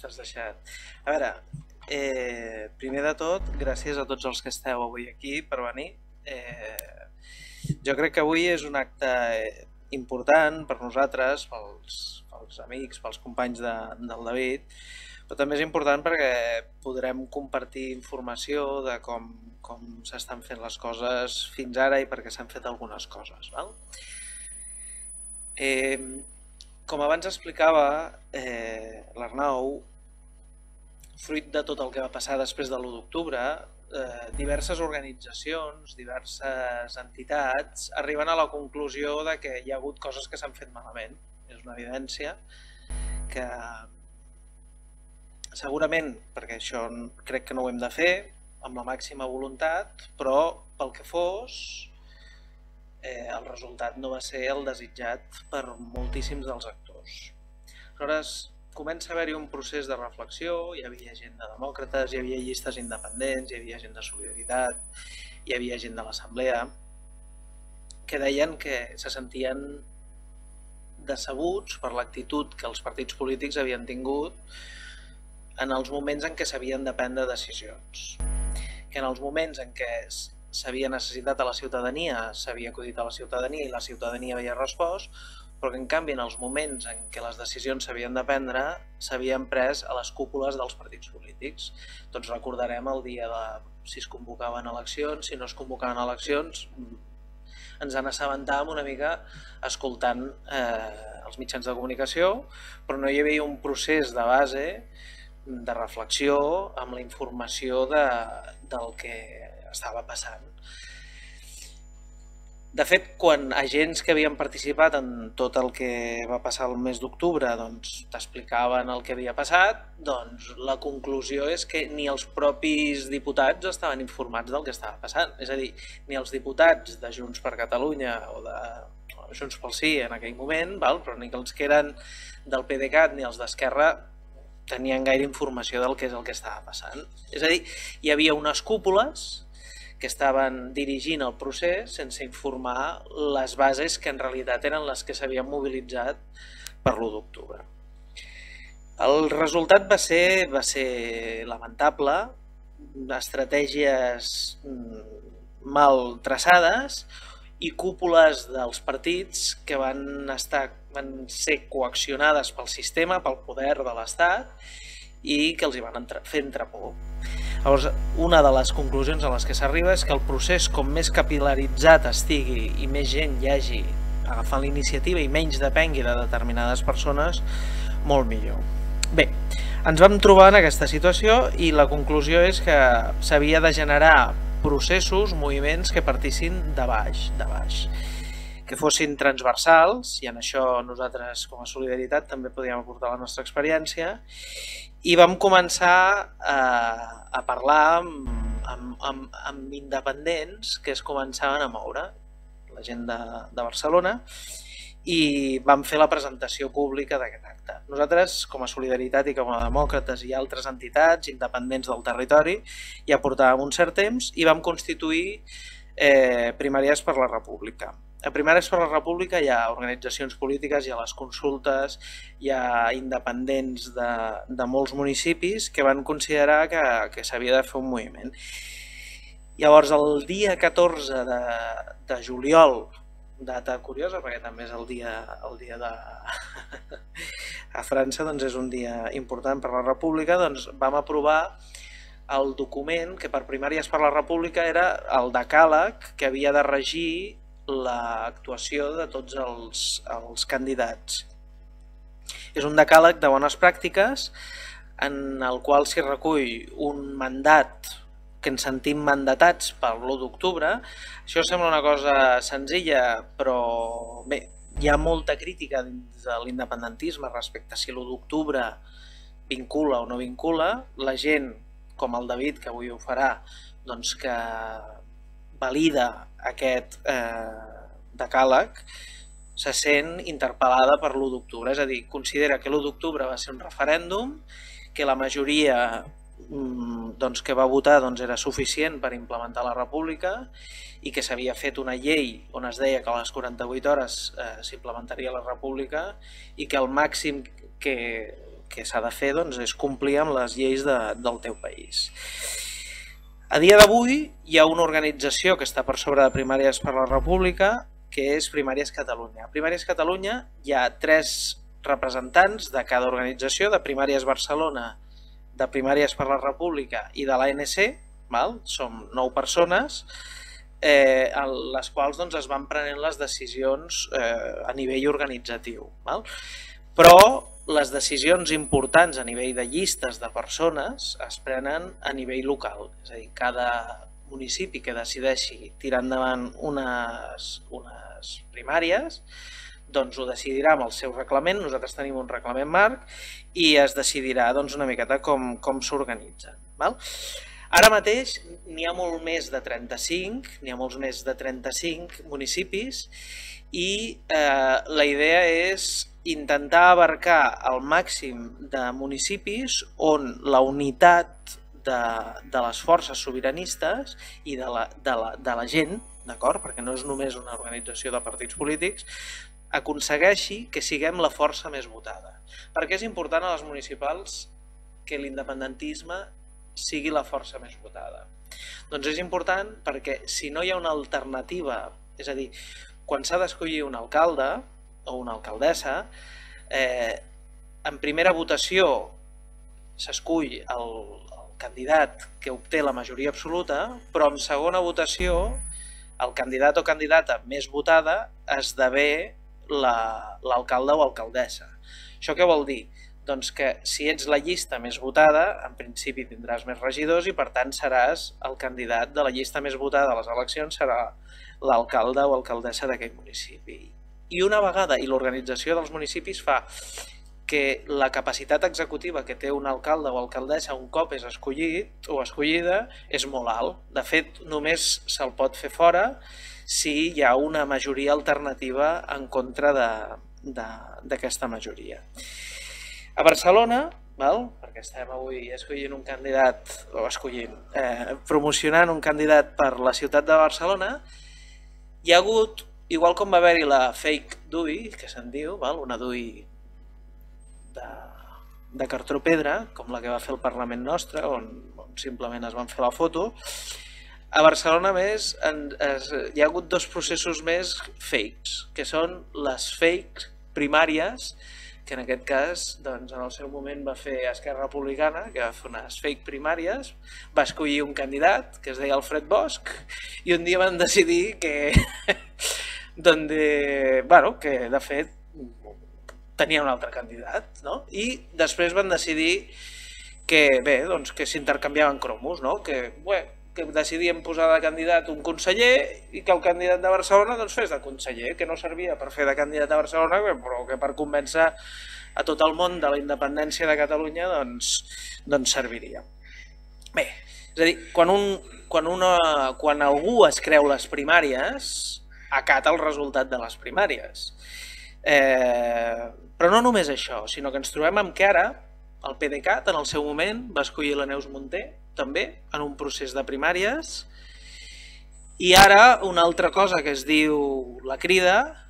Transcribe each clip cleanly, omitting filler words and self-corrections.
t'has deixat. A veure, primer de tot, gràcies a tots els que esteu avui aquí per venir. Jo crec que avui és un acte important per nosaltres, pels amics, pels companys del David, però també és important perquè podrem compartir informació de com s'estan fent les coses fins ara i per què s'han fet algunes coses. Val? Com abans explicava l'Arnau, fruit de tot el que va passar després de l'1 d'octubre, diverses organitzacions, diverses entitats arriben a la conclusió de que hi ha hagut coses que s'han fet malament. És una evidència que segurament, perquè això crec que no ho hem de fer amb la màxima voluntat, però pel que fos, el resultat no va ser el desitjat per moltíssims dels actors. Aleshores, comença a haver-hi un procés de reflexió, hi havia gent de demòcrates, hi havia llistes independents, hi havia gent de Solidaritat, hi havia gent de l'Assemblea, que deien que se sentien decebuts per l'actitud que els partits polítics havien tingut en els moments en què s'havien de prendre decisions. Que en els moments en què s'havia necessitat a la ciutadania, s'havia acudit a la ciutadania i la ciutadania havia respost, però que en canvi en els moments en què les decisions s'havien de prendre s'havien pres a les cúpules dels partits polítics. Tots recordarem el dia de si es convocaven eleccions, si no es convocaven eleccions, ens en assabentàvem una mica escoltant els mitjans de comunicació, però no hi havia un procés de base de reflexió amb la informació del que estava passant. De fet, quan agents que havien participat en tot el que va passar el mes d'octubre t'explicaven el que havia passat, la conclusió és que ni els propis diputats estaven informats del que estava passant. És a dir, ni els diputats de Junts per Catalunya o de Junts pel Sí en aquell moment, però ni els que eren del PDeCAT ni els d'Esquerra tenien gaire informació del que és el que estava passant. És a dir, hi havia unes cúpules que estaven dirigint el procés sense informar les bases que en realitat eren les que s'havien mobilitzat per l'1 d'octubre. El resultat va ser lamentable, estratègies mal traçades i cúpules dels partits que van ser coaccionades pel sistema, pel poder de l'Estat i que els hi van fer entrar por. Llavors, una de les conclusions a les que s'arriba és que el procés, com més capil·laritzat estigui i més gent hi hagi agafant la iniciativa i menys depengui de determinades persones, molt millor. Bé, ens vam trobar en aquesta situació i la conclusió és que s'havia de generar processos, moviments que partissin de baix, que fossin transversals, i en això nosaltres com a Solidaritat també podíem aportar la nostra experiència, i vam començar a parlar amb independents que es començaven a moure, la gent de Barcelona, i vam fer la presentació pública d'aquest acte. Nosaltres, com a Solidaritat i com a demòcrates i altres entitats independents del territori, ja portàvem un cert temps i vam constituir Primàries per la República. A Primàries per la República hi ha organitzacions polítiques, hi ha les consultes, hi ha independents de molts municipis que van considerar que s'havia de fer un moviment. Llavors, el dia 14 de juliol, data curiosa perquè també és el dia de... a França és un dia important per la República, vam aprovar el document que per Primàries per la República era el decàleg que havia de regir l'actuació de tots els candidats. És un decàleg de bones pràctiques en el qual s'hi recull un mandat que ens sentim mandatats per l'1 d'octubre. Això sembla una cosa senzilla, però bé, hi ha molta crítica dins de l'independentisme respecte a si l'1 d'octubre vincula o no vincula. La gent, com el David, que avui ho farà, que valida aquest decàleg, se sent interpel·lada per l'1 d'octubre. És a dir, considera que l'1 d'octubre va ser un referèndum, que la majoria que va votar era suficient per implementar la república i que s'havia fet una llei on es deia que a les 48 hores s'implementaria la república i que el màxim que que s'ha de fer és complir amb les lleis del teu país. A dia d'avui hi ha una organització que està per sobre de Primàries per la República, que és Primàries Catalunya. A Primàries Catalunya hi ha 3 representants de cada organització, de Primàries Barcelona, de Primàries per la República i de l'ANC, som 9 persones, en les quals es van prenent les decisions a nivell organitzatiu. Però les decisions importants a nivell de llistes de persones es prenen a nivell local, és a dir, cada municipi que decideixi tirar endavant unes primàries ho decidirà amb el seu reglament. Nosaltres tenim un reglament marc i es decidirà una miqueta com s'organitzen. Ara mateix n'hi ha molt més de 35, n'hi ha molts més de 35 municipis i la idea és intentar abarcar el màxim de municipis on la unitat de les forces sobiranistes i de la gent, d'acord? Perquè no és només una organització de partits polítics, aconsegueixi que siguem la força més votada. Per què és important a les municipals que l'independentisme sigui la força més votada? Doncs és important perquè si no hi ha una alternativa, és a dir, quan s'ha d'escollir un alcalde o una alcaldessa, en primera votació s'escull el candidat que obté la majoria absoluta, però en segona votació el candidat o candidata més votada esdevé l'alcalde o alcaldessa. Això què vol dir? Doncs que si ets la llista més votada, en principi tindràs més regidors i per tant seràs el candidat de la llista més votada a les eleccions, serà l'alcalde o alcaldessa d'aquell municipi. I una vegada, i l'organització dels municipis fa que la capacitat executiva que té un alcalde o alcaldessa un cop és escollit o escollida és molt alt. De fet, només se'l pot fer fora si hi ha una majoria alternativa en contra d'aquesta majoria. A Barcelona, perquè estem avui escollint un candidat, o promocionant un candidat per la ciutat de Barcelona, hi ha hagut, igual com va haver-hi la fake DUI, que se'n diu, una DUI de cartró pedra, com la que va fer el Parlament nostre, on simplement es van fer la foto, a Barcelona més hi ha hagut 2 processos més fakes, que són les fake primàries, que en aquest cas en el seu moment va fer Esquerra Republicana, que va fer unes fake primàries, va escollir un candidat que es deia Alfred Bosch i un dia van decidir que de fet tenia un altre candidat i després van decidir que s'intercanviaven cromos, que decidien posar de candidat un conseller i que el candidat de Barcelona fes de conseller, que no servia per fer de candidat a Barcelona, però que per convèncer a tot el món de la independència de Catalunya serviria. Bé, és a dir, quan algú es creu les primàries, acata el resultat de les primàries. Però no només això, sinó que ens trobem amb que ara el PDeCAT en el seu moment va escollir la Neus Munté, també, en un procés de primàries, i ara una altra cosa que es diu la Crida,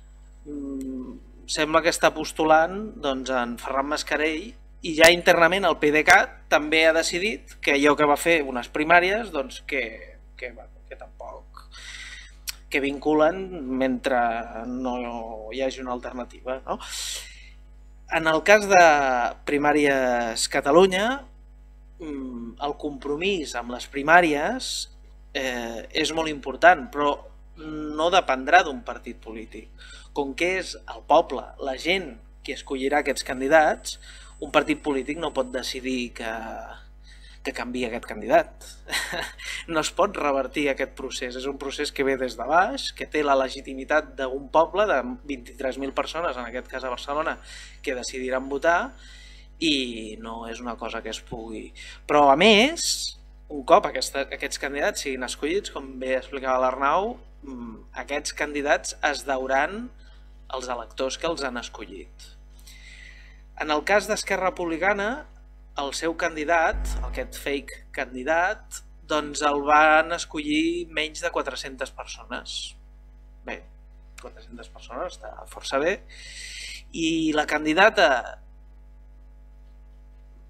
sembla que està postulant en Ferran Mascarell, i ja internament el PDeCAT també ha decidit que allò que va fer unes primàries, que tampoc, que vinculen mentre no hi hagi una alternativa. En el cas de Primàries Catalunya, el compromís amb les primàries és molt important, però no dependrà d'un partit polític. Com que és el poble, la gent qui escollirà aquests candidats, un partit polític no pot decidir que canvia aquest candidat. No es pot revertir aquest procés, és un procés que ve des de baix, que té la legitimitat d'un poble de 23.000 persones, en aquest cas a Barcelona, que decidiran votar, i no és una cosa que es pugui. Però a més, un cop aquests candidats siguin escollits, com bé explicava l'Arnau, aquests candidats es deuran als electors que els han escollit. En el cas d'Esquerra Republicana, el seu candidat, aquest fake candidat, el van escollir menys de 400 persones. Bé, 400 persones està força bé. I la candidata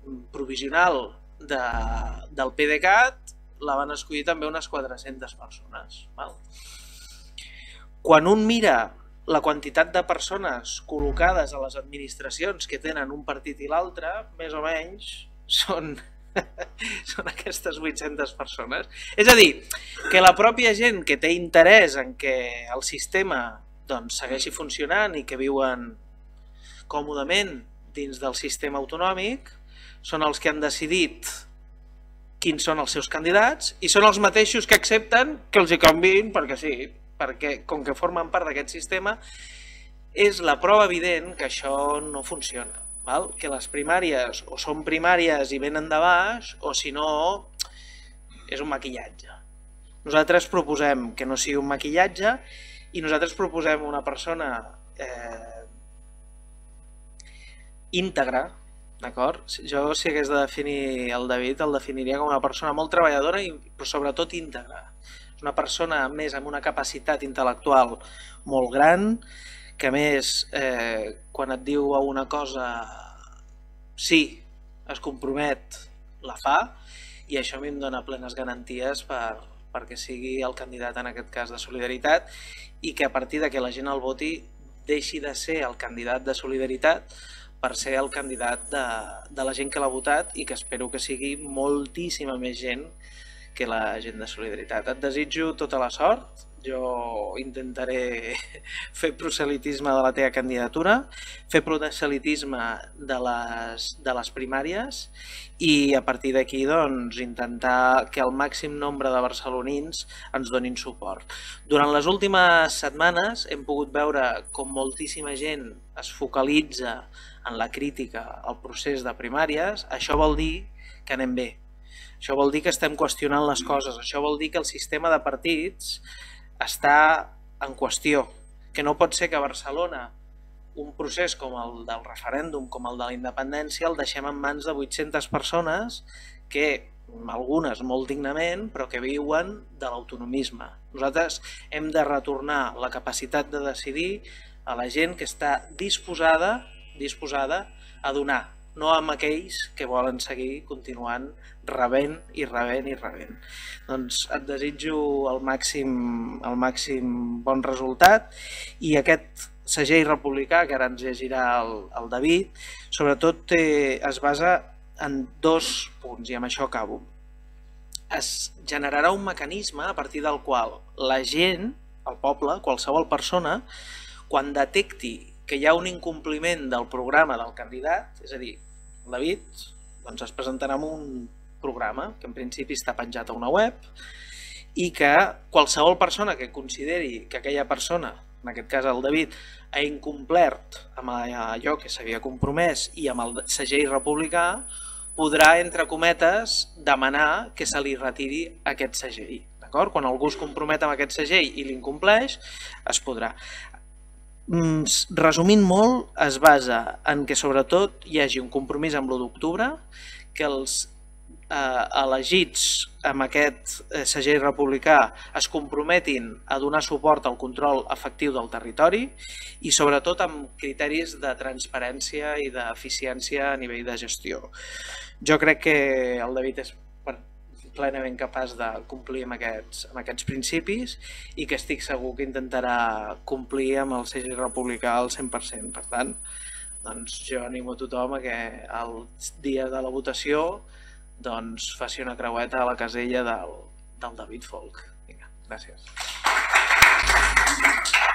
provisional del PDeCAT la van escollir també unes 400 persones. Quan un mira la quantitat de persones col·locades a les administracions que tenen un partit i l'altre, més o menys són aquestes 800 persones. És a dir, que la pròpia gent que té interès en que el sistema segueixi funcionant i que viuen còmodament dins del sistema autonòmic són els que han decidit quins són els seus candidats i són els mateixos que accepten que els hi canviïn perquè sí, perquè com que formen part d'aquest sistema és la prova evident que això no funciona, que les primàries o són primàries i venen de baix o si no és un maquillatge. Nosaltres proposem que no sigui un maquillatge i nosaltres proposem una persona íntegra, d'acord? Jo si hagués de definir el David el definiria com una persona molt treballadora i sobretot íntegra. És una persona a més amb una capacitat intel·lectual molt gran que a més quan et diu una cosa sí, es compromet, la fa i això a mi em dona plenes garanties perquè sigui el candidat en aquest cas de Solidaritat i que a partir de que la gent el voti deixi de ser el candidat de Solidaritat per ser el candidat de la gent que l'ha votat i que espero que sigui moltíssima més gent que la gent de Solidaritat. Et desitjo tota la sort, jo intentaré fer proselitisme de la teva candidatura, fer proselitisme de les primàries i a partir d'aquí intentar que el màxim nombre de barcelonins ens donin suport. Durant les últimes setmanes hem pogut veure com moltíssima gent es focalitza en la crítica al procés de primàries. Això vol dir que anem bé, això vol dir que estem qüestionant les coses, això vol dir que el sistema de partits està en qüestió, que no pot ser que a Barcelona un procés com el del referèndum, com el de la independència, el deixem en mans de 800 persones que, algunes molt dignament, però que viuen de l'autonomisme. Nosaltres hem de retornar la capacitat de decidir a la gent que està disposada a donar, no amb aquells que volen seguir continuant rebent i rebent i rebent. Doncs et desitjo el màxim bon resultat i aquest segell republicà que ara ens llegirà el David, sobretot es basa en 2 punts i amb això acabo. Es generarà un mecanisme a partir del qual la gent, el poble, qualsevol persona, quan detecti que hi ha un incompliment del programa del candidat, és a dir, el David es presentarà amb un programa que en principi està penjat a una web i que qualsevol persona que consideri que aquella persona, en aquest cas el David, ha incomplert amb allò que s'havia compromès i amb el segell republicà, podrà, entre cometes, demanar que se li retiri aquest segell. Quan algú es compromet amb aquest segell i l'incompleix, es podrà. Resumint molt, es basa en que sobretot hi hagi un compromís amb l'1 d'octubre, que els elegits amb aquest segell republicà es comprometin a donar suport al control efectiu del territori i sobretot amb criteris de transparència i d'eficiència a nivell de gestió. Jo crec que el David és plenament capaç de complir amb aquests principis i que estic segur que intentarà complir amb el segell republicà al 100%. Per tant, jo animo a tothom a que el dia de la votació faci una creueta a la casella del David Folk. Vinga, gràcies.